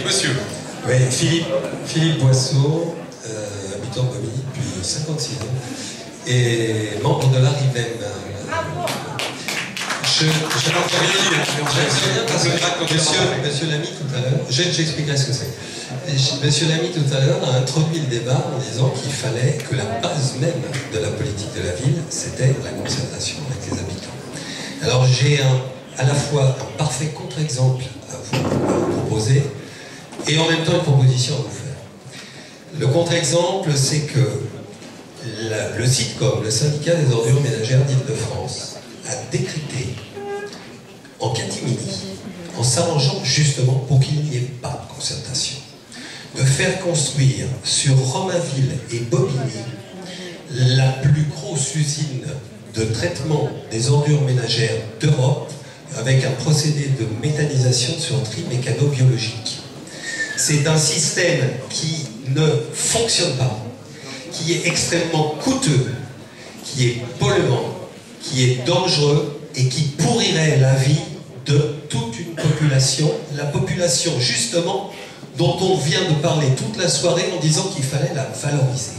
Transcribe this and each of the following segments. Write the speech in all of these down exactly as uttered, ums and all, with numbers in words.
monsieur. Oui, Philippe, Philippe Boisseau, euh, habitant de Bobigny depuis cinquante-six ans, et membre de l'A R I M E M. Je, je, je n'en sais rien parce que monsieur, monsieur Lamy tout à l'heure, j'expliquerai ce que c'est. Monsieur Lamy tout à l'heure a introduit le débat en disant qu'il fallait que la base même de la politique de la ville, c'était la concertation avec les habitants. Alors j'ai à la fois un parfait contre-exemple à vous proposer et en même temps une proposition à vous faire. Le contre-exemple, c'est que la, le SITCOM, le syndicat des ordures ménagères d'Île-de-France, a décrété en catimini, en s'arrangeant justement pour qu'il n'y ait pas de concertation, de faire construire sur Romainville et Bobigny la plus grosse usine de traitement des ordures ménagères d'Europe avec un procédé de méthanisation sur tri mécano-biologique. C'est un système qui ne fonctionne pas, qui est extrêmement coûteux, qui est polluant, qui est dangereux et qui pourrirait la vie de toute une population, la population justement dont on vient de parler toute la soirée en disant qu'il fallait la valoriser.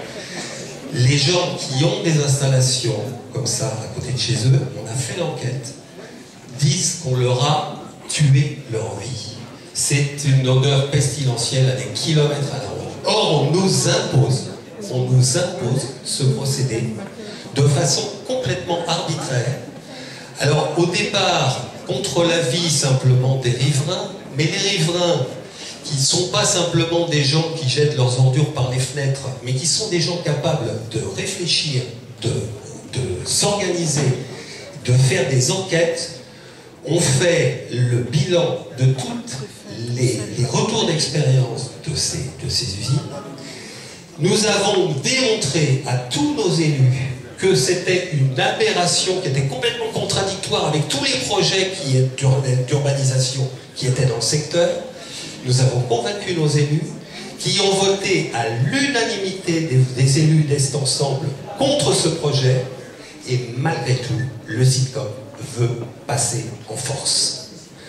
Les gens qui ont des installations comme ça à côté de chez eux, on a fait l'enquête, disent qu'on leur a tué leur vie. C'est une odeur pestilentielle à des kilomètres à la ronde. Or, on nous impose, on nous impose ce procédé de façon complètement arbitraire. Alors, au départ, contre l'avis simplement des riverains, mais les riverains qui ne sont pas simplement des gens qui jettent leurs ordures par les fenêtres, mais qui sont des gens capables de réfléchir, de, de s'organiser, de faire des enquêtes, ont fait le bilan de tous les, les retours d'expérience de ces, de ces usines. Nous avons démontré à tous nos élus que c'était une aberration qui était complètement contradictoire avec tous les projets d'urbanisation qui étaient dans le secteur. Nous avons convaincu nos élus qui ont voté à l'unanimité des, des élus d'Est Ensemble contre ce projet, et malgré tout, le SITCOM veut passer en force.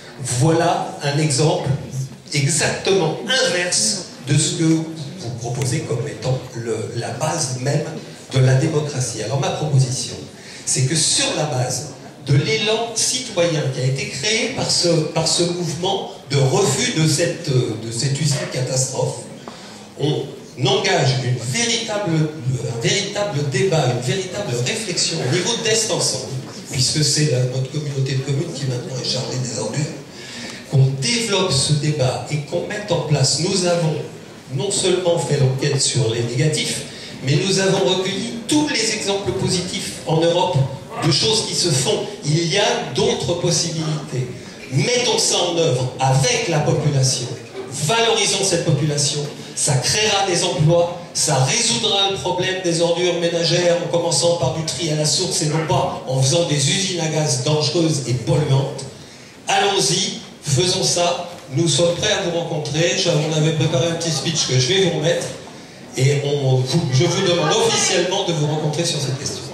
Voilà un exemple exactement inverse de ce que vous proposez comme étant le, la base même de la démocratie. Alors ma proposition, c'est que sur la base de l'élan citoyen qui a été créé par ce, par ce mouvement de refus de cette, de cette usine catastrophe, on engage une véritable, un véritable débat, une véritable réflexion au niveau d'Est Ensemble, puisque c'est notre communauté de communes qui maintenant est chargée des ordures, qu'on développe ce débat et qu'on mette en place. Nous avons non seulement fait l'enquête sur les négatifs, mais nous avons recueilli tous les exemples positifs en Europe de choses qui se font. Il y a d'autres possibilités. Mettons ça en œuvre avec la population. Valorisons cette population. Ça créera des emplois, ça résoudra le problème des ordures ménagères en commençant par du tri à la source et non pas en faisant des usines à gaz dangereuses et polluantes. Allons-y, faisons ça. Nous sommes prêts à vous rencontrer. On avait préparé un petit speech que je vais vous remettre. Et on, je vous demande officiellement de vous rencontrer sur cette question.